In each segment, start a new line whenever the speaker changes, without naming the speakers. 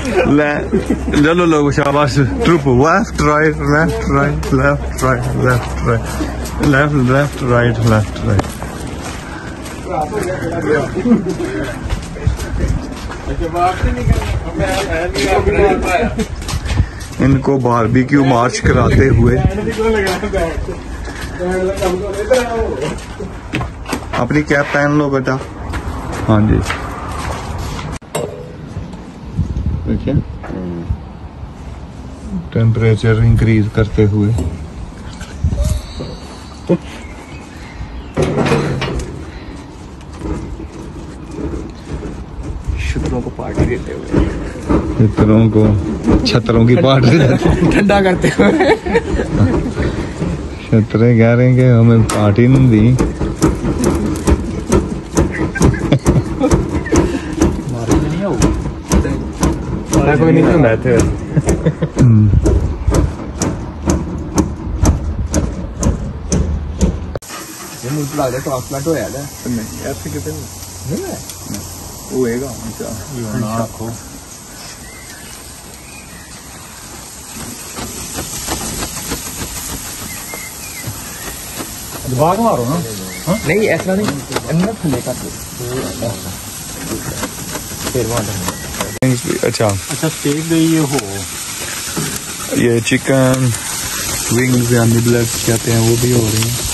चलो लोग शाबाश troop left right left right left right left right left left right left right. इनको barbecue march कराते हुए अपनी कैप पहन लो बेटा। हाँ जी देखिए टेम्परेचर इंक्रीज करते हुए
छतरों को पार्टी देते हुए
छतरों की पार्टी
ठंडा करते हुए
छतरे कह रहे हैं कि हमें पार्टी नहीं दी।
कोई नहीं होता थे ट्रांसप्लांट होया ऐसे कितने होएगा आखो दिमाग मारो ना। हाँ? नहीं ऐसा नहीं अंदर खुले का
अच्छा
अच्छा स्टेक ये हो
ये चिकन विंग्स या निबलेट्स कहते हैं वो भी हो रही हैं।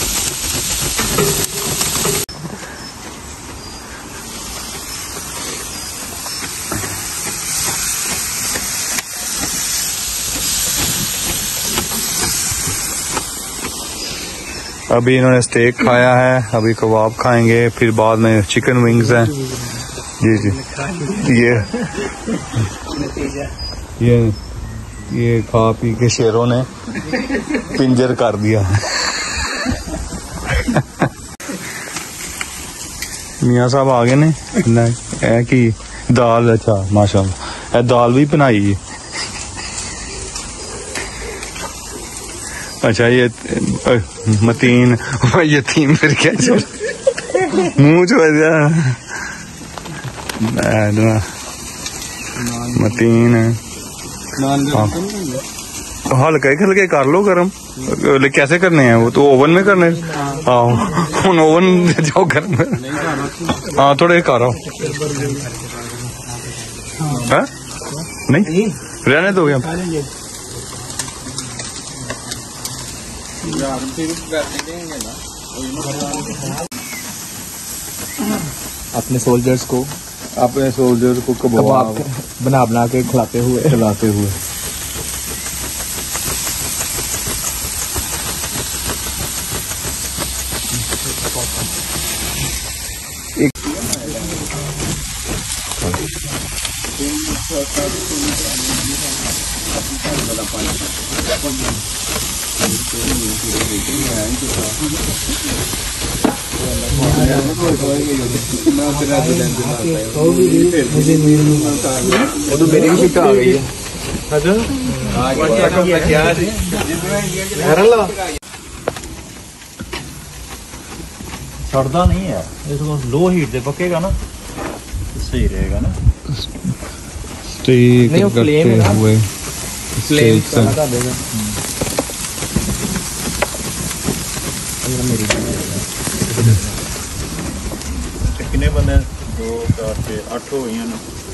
अभी इन्होंने स्टेक खाया है, अभी कबाब खाएंगे, फिर बाद में चिकन विंग्स हैं। जी जी ये खा पी के शेरों ने पिंजर कर दिया। मियाँ साहब आ गए ने कि दाल। अच्छा माशाल्लाह दाल भी बनाई है। अच्छा ये मतीन यतीम फिर क्या मुंह जो मतीन हल्के हल्के कर लो गरम। कैसे करने हैं वो तो ओवन में करने। हाँ ओवन जाओ घर में। हाँ थोड़े करो नहीं रहने दो क्या।
अपने सोल्जर्स को
कबाब
बना के खिलाते हुए तो मेरी भी शिफ्ट आ गई है।
सड़ता नहीं है इसको लो हीट से पकेगा ना सही रहेगा ना।
स्टेक करते हुए
कितने बंदे 2 4 6 8 हो गई ना।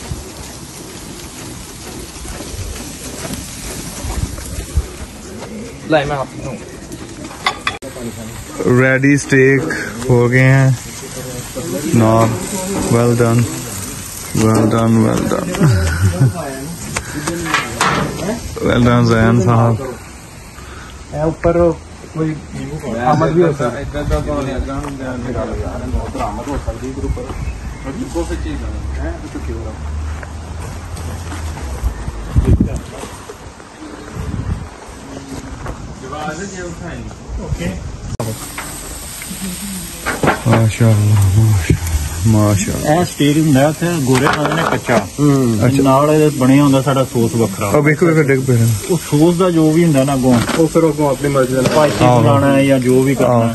रेडी स्टेक हो गए हैं। Non well done well done well done well done Jain साहब।
ऊपर कोई आमद भी होता है
माशाअल्लाह स्टेक ਹੁੰਦਾ ਉੱਥੇ ਗੋਰੇ ਖਾਂਦੇ ਨੇ ਕੱਚਾ। ਨਾਲ ਇਹਦੇ ਬਣਿਆ ਹੁੰਦਾ ਸਾਡਾ ਸੌਸ ਵੱਖਰਾ।
ਉਹ ਵੇਖੋ ਡਿੱਗ ਪਏ ਨੇ।
ਉਹ ਸੌਸ ਦਾ ਜੋ ਵੀ ਹੁੰਦਾ ਨਾ ਅੱਗੋਂ
ਉਹ ਫਿਰ ਅੱਗੋਂ ਆਪਣੀ ਮਰਜ਼ੀ ਨਾਲ
ਪਾਈਤੀ ਬਣਾਉਣਾ ਹੈ ਜਾਂ ਜੋ ਵੀ ਕਰਨਾ।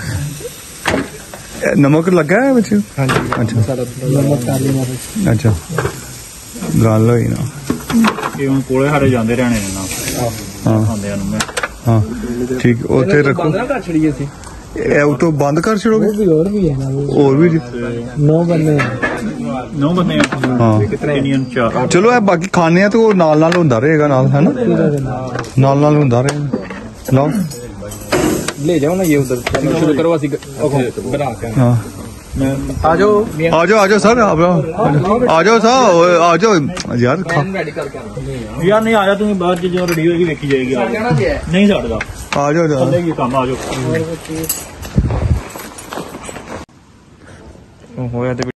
ਨਮਕ ਲੱਗਾ ਹੈ ਵਿੱਚ।
ਹਾਂਜੀ
ਅੱਛਾ
ਸਾਡਾ ਨਮਕ ਕਾਲੀ ਮਿਰਚ।
ਅੱਛਾ ਗੱਲ ਹੋਈ ਨਾ।
ਇਹ ਹੁਣ ਕੋਲੇ ਸਾਡੇ ਜਾਂਦੇ ਰਹਿਣੇ ਨੇ ਨਾ
ਹਾਂ
ਆਉਂਦਿਆਂ ਨੂੰ ਮੈਂ
ਹਾਂ ਠੀਕ ਉੱਥੇ ਰੱਖੋ
ਬੰਦ ਨਾ ਕਰ ਛੜੀਏ ਸੀ
ਇਹ ਉਤੋਂ ਬੰਦ ਕਰ ਛੜੋਗੇ
ਹੋਰ ਵੀ ਹੈ ਨਾ
ਹੋਰ ਵੀ
9 ਬੰਦੇ
9 ਬੰਦੇ ਆ
ਹਾਂ
ਇੰਡੀਅਨ 4
ਚਲੋ ਇਹ ਬਾਕੀ ਖਾਣੇ ਆ ਤੇ ਉਹ ਨਾਲ ਨਾਲ ਹੁੰਦਾ ਰਹੇਗਾ ਨਾਲ ਹੈ ਨਾ ਨਾਲ ਨਾਲ ਹੁੰਦਾ ਰਹੇਗਾ ਲਓ
ले जाओ ना ये उधर शुरू करो ਅਸੀਂ बना के
हाँ
आ जाओ
आ जाओ सर आप आ जाओ सर आ जाओ यार खा
रेडी करके आना
ਯਾਰ ਨਹੀਂ ਆਇਆ ਤੁਸੀਂ ਬਾਅਦ ਚ ਜੋ ਰੈਡੀ ਹੋਏਗੀ ਵੇਖੀ ਜਾਏਗੀ ਆ ਜਾਓ। ਨਹੀਂ ਛੱਡਦਾ
आ जाओ
ਥੱਲੇ ਕੀ ਕੰਮ ਆ ਜਾਓ
ਹੋਇਆ ਤੇ